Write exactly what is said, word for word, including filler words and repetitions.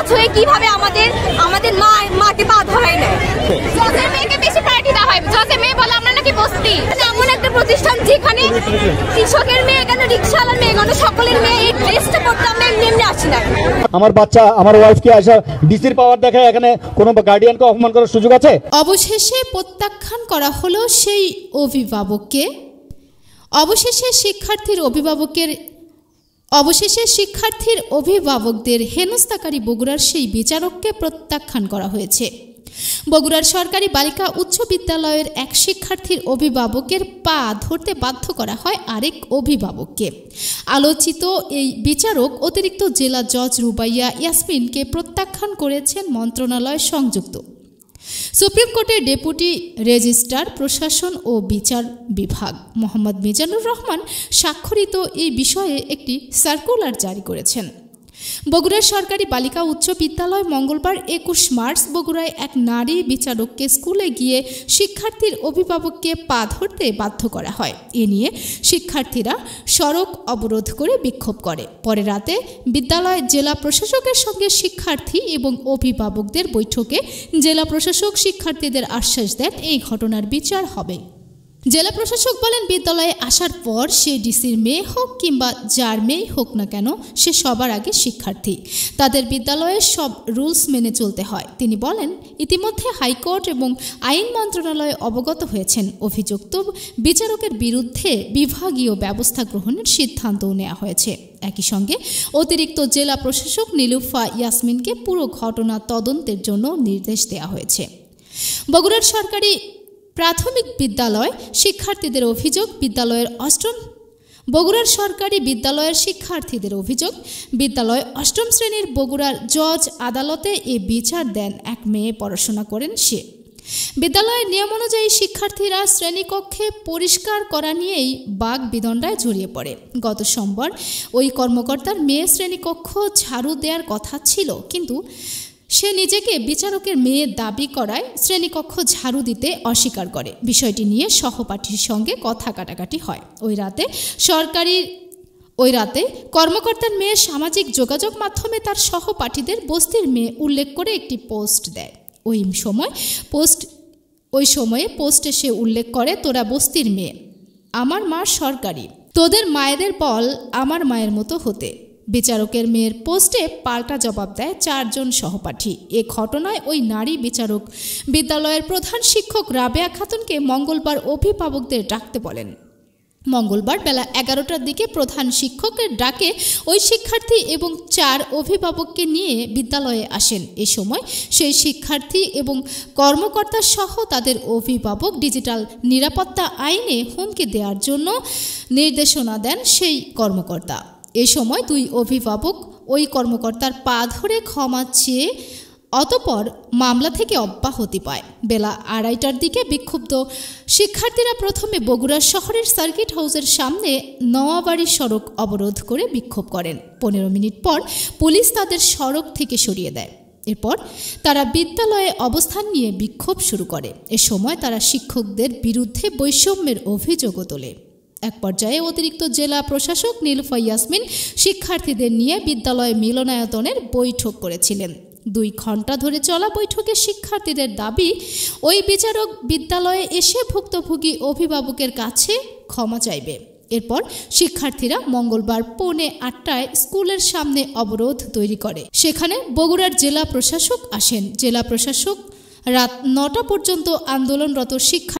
হয়ে কিভাবে আমাদের আমাদের মা মাকে পা ধরাই নেয়। জজের মেয়েকে বেশি প্রায়োরিটি দেওয়া হয়। জজের মেয়ে বলে আমরা নাকি বস্তি। এমন একটা প্রতিষ্ঠান যেখানে কৃষকের মেয়ে কেন, রিক্সাওয়ালার মেয়ে কেন, সকলের মেয়ে এই ড্রেসটা পড়তে আমরা এমনি এমনি আসি না। আমার বাচ্চা আমার ওয়াইফকে আসা ডিসির পাওয়ার দেখায়, এখানে কোনো গার্ডিয়ানকে অপমান করার সুযোগ আছে? অবশেষে প্রত্যাখ্যান করা হলো সেই অভিভাবককে। অবশেষে শিক্ষার্থীর অভিভাবকের অবশেষে শিক্ষার্থীর অভিভাবকদের হেনস্থাকারী বগুড়ার সেই বিচারককে প্রত্যাখ্যান করা হয়েছে। বগুড়ার সরকারি বালিকা উচ্চ বিদ্যালয়ের এক শিক্ষার্থীর অভিভাবকের পা ধরতে বাধ্য করা হয় আরেক অভিভাবককে। আলোচিত এই বিচারক অতিরিক্ত জেলা জজ রুবাইয়া ইয়াসমিনকে প্রত্যাখ্যান করেছেন মন্ত্রণালয় সংযুক্ত। সুপ্রিম কোর্টের ডেপুটি রেজিস্ট্রার প্রশাসন ও বিচার বিভাগ মোহাম্মদ মিজানুর রহমান স্বাক্ষরিত এই বিষয়ে একটি সার্কুলার জারি করেছেন। বগুড়ার সরকারি বালিকা উচ্চ বিদ্যালয় মঙ্গলবার একুশ মার্চ বগুড়ায় এক নারী বিচারককে স্কুলে গিয়ে শিক্ষার্থীর অভিভাবককে পা ধরতে বাধ্য করা হয়। এ নিয়ে শিক্ষার্থীরা সড়ক অবরোধ করে বিক্ষোভ করে। পরে রাতে বিদ্যালয় জেলা প্রশাসকের সঙ্গে শিক্ষার্থী এবং অভিভাবকদের বৈঠকে জেলা প্রশাসক শিক্ষার্থীদের আশ্বাস দেন এই ঘটনার বিচার হবে। জেলা প্রশাসক বলেন, বিদ্যালয়ে আসার পর সে ডিসির মেয়ে হোক কিংবা যার মেয়ে হোক না কেন, সে সবার আগে শিক্ষার্থী। তাদের বিদ্যালয়ের সব রুলস মেনে চলতে হয়। তিনি বলেন, ইতিমধ্যে হাইকোর্ট এবং আইন মন্ত্রণালয় অবগত হয়েছেন। অভিযুক্ত বিচারকের বিরুদ্ধে বিভাগীয় ব্যবস্থা গ্রহণের সিদ্ধান্তও নেওয়া হয়েছে। একই সঙ্গে অতিরিক্ত জেলা প্রশাসক নীলুফা ইয়াসমিনকে পুরো ঘটনা তদন্তের জন্য নির্দেশ দেওয়া হয়েছে। বগুড়ার সরকারি প্রাথমিক বিদ্যালয় শিক্ষার্থীদের অভিযোগ বিদ্যালয়ের অষ্টম বগুড়ার সরকারি বিদ্যালয়ের শিক্ষার্থীদের অভিযোগ বিদ্যালয় অষ্টম শ্রেণীর বগুড়ার জজ আদালতে এ বিচার দেন এক মেয়ে পড়াশোনা করেন সে। বিদ্যালয়ের নিয়ম অনুযায়ী শিক্ষার্থীরা শ্রেণীকক্ষে পরিষ্কার করা নিয়েই বাক বিদণ্ডায় জড়িয়ে পড়ে। গত সোমবার ওই কর্মকর্তার মেয়ে শ্রেণীকক্ষ ঝাড়ু দেওয়ার কথা ছিল, কিন্তু সে নিজেকে বিচারকের মেয়ে দাবি করায় শ্রেণীকক্ষ ঝাড়ু দিতে অস্বীকার করে। বিষয়টি নিয়ে সহপাঠীর সঙ্গে কথা কাটাকাটি হয়। ওই রাতে সরকারি ওই রাতে কর্মকর্তার মেয়ে সামাজিক যোগাযোগ মাধ্যমে তার সহপাঠীদের বস্তির মেয়ে উল্লেখ করে একটি পোস্ট দেয়। ওই সময় পোস্ট ওই সময়ে পোস্টে সে উল্লেখ করে, তোরা বস্তির মেয়ে, আমার মা সরকারি, তোদের মায়েদের বল আমার মায়ের মতো হতে। বিচারকের মেয়ের পোস্টে পাল্টা জবাব দেয় চারজন সহপাঠী। এ ঘটনায় ওই নারী বিচারক বিদ্যালয়ের প্রধান শিক্ষক রাবেয়া খাতুনকে মঙ্গলবার অভিভাবকদের ডাকতে বলেন। মঙ্গলবার বেলা এগারোটার দিকে প্রধান শিক্ষকের ডাকে ওই শিক্ষার্থী এবং চার অভিভাবককে নিয়ে বিদ্যালয়ে আসেন। এ সময় সেই শিক্ষার্থী এবং কর্মকর্তা সহ তাদের অভিভাবক ডিজিটাল নিরাপত্তা আইনে হুমকি দেওয়ার জন্য নির্দেশনা দেন সেই কর্মকর্তা। এ সময় দুই অভিভাবক ওই কর্মকর্তার পা ধরে ক্ষমা চেয়ে অতঃপর মামলা থেকে অব্যাহতি পায়। বেলা আড়াইটার দিকে বিক্ষুব্ধ শিক্ষার্থীরা প্রথমে বগুড়া শহরের সার্কিট হাউসের সামনে নওয়াবাড়ি সড়ক অবরোধ করে বিক্ষোভ করেন। পনেরো মিনিট পর পুলিশ তাদের সড়ক থেকে সরিয়ে দেয়। এরপর তারা বিদ্যালয়ে অবস্থান নিয়ে বিক্ষোভ শুরু করে। এ সময় তারা শিক্ষকদের বিরুদ্ধে বৈষম্যের অভিযোগও তোলে। এক পর্যায়ে অতিরিক্ত জেলা প্রশাসক নীলুফা ইয়াসমিন শিক্ষার্থীদের নিয়ে বিদ্যালয় মিলনায়তনের বৈঠক করেছিলেন। দুই ঘন্টা ধরে চলা বৈঠকে শিক্ষার্থীদের দাবি, ওই বিচারক বিদ্যালয়ে এসে ভুক্তভোগী অভিভাবকের কাছে ক্ষমা চাইবে। এরপর শিক্ষার্থীরা মঙ্গলবার পৌনে আটটায় স্কুলের সামনে অবরোধ তৈরি করে। সেখানে বগুড়ার জেলা প্রশাসক আসেন। জেলা প্রশাসক রাত নটা পর্যন্ত আন্দোলনরত শিক্ষা